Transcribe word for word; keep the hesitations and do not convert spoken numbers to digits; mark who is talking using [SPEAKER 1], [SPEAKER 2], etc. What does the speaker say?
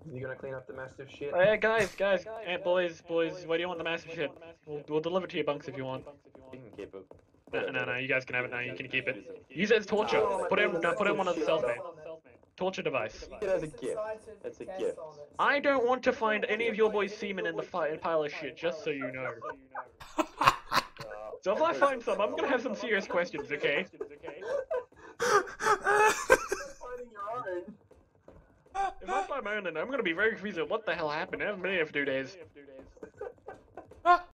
[SPEAKER 1] Is he gonna clean up the massive shit?
[SPEAKER 2] Hey guys, guys, hey boys, boys, where do you want the massive shit? We'll, we'll deliver to your bunks if you want.
[SPEAKER 3] You can keep it.
[SPEAKER 2] No, no, no, you guys can have it now. You can keep it. Use it as torture. Put it, no, put it in one of the cells, mate. Torture device.
[SPEAKER 3] Keep it as a gift. It's a gift.
[SPEAKER 2] I don't want to find any of your boys' semen in the fi pile of shit, just so you know. So if I find some, I'm gonna have some serious questions, okay? If I find my own, then I'm gonna be very confused at what the hell happened. I haven't been here for two days.